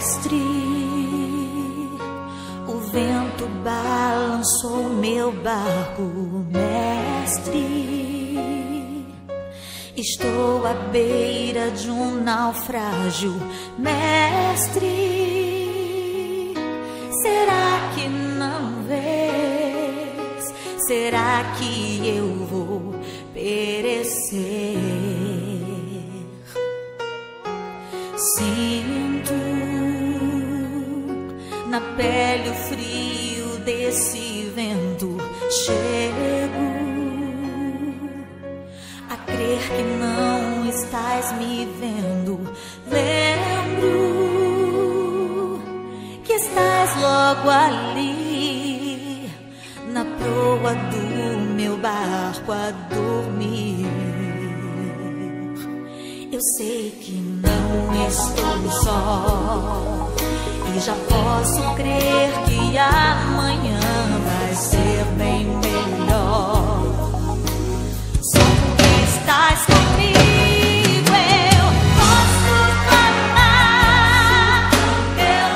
Mestre, o vento balançou meu barco, mestre. Estou à beira de um naufrágio, mestre. Será que não vês? Será que eu vou perecer? Sinto na pele o frio desse vento. Chego a crer que não estás me vendo. Lembro que estás logo ali, na proa do meu barco a dormir. Eu sei que não estou só e já posso crer que amanhã vai ser bem melhor. Só porque estás comigo eu posso falar. Eu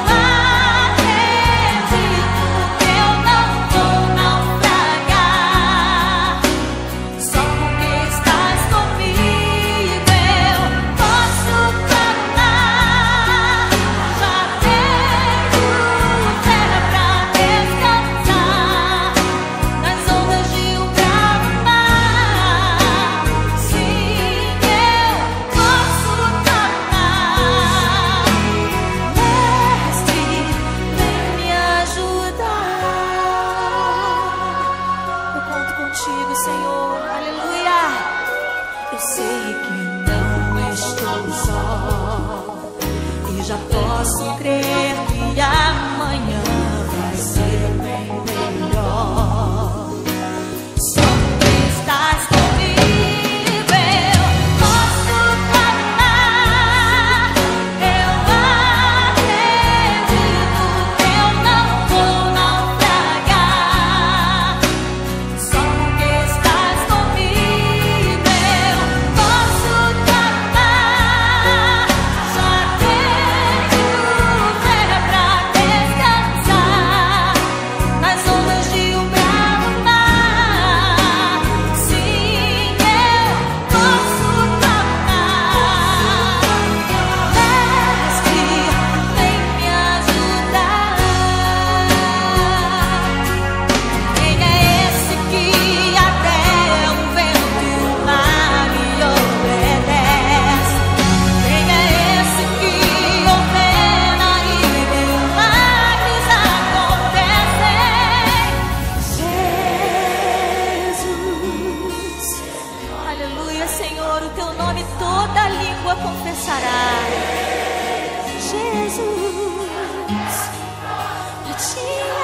acredito que eu não vou naufragar. Só porque estás comigo eu posso falar. Já tenho terra pra descansar nas ondas de um bravo mar. Sim, eu posso falar. Mestre, vem me ajudar. Eu conto contigo, Senhor. Aleluia. Eu sei que não estou só e já posso crer que amanhã vai ser bem melhor. Só porque estás comigo eu posso falar. Eu acredito que eu não vou naufragar. Só porque estás comigo eu posso falar. Já tenho terra pra descansar nas ondas de um bravo mar. Sim, eu posso falar. Mestre, vem me ajudar. Quem é esse que até o vento e o mar lhe obedece? Quem é esse que ordena e milagres acontecem? Jesus, aleluia, Senhor, o teu nome toda língua confessará. Jesus, pra ti